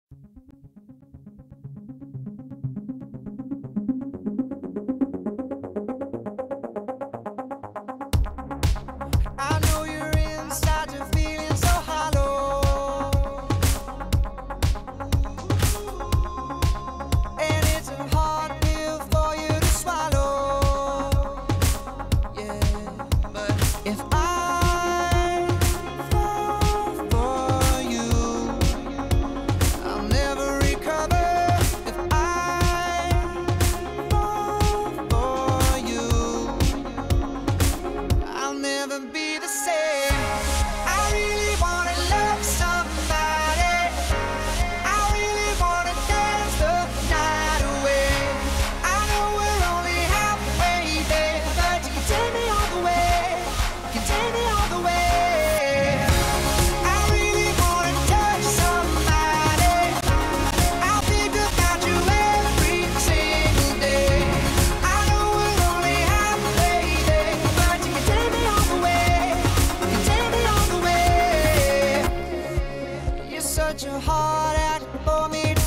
I know you're inside, you're feeling so hollow, and it's a hard pill for you to swallow. Yeah, but if I fall for you, I'll never recover. If I fall for you, I'll never be the same. I really wanna love somebody. I really wanna dance the night away. I know we're only halfway there, but you can take me all the way. You can take me all the way. I really wanna touch somebody. I'll think about you every single day. I know we're only halfway there, but you can take me all the way. You can take me all the way. You're such a hard act for me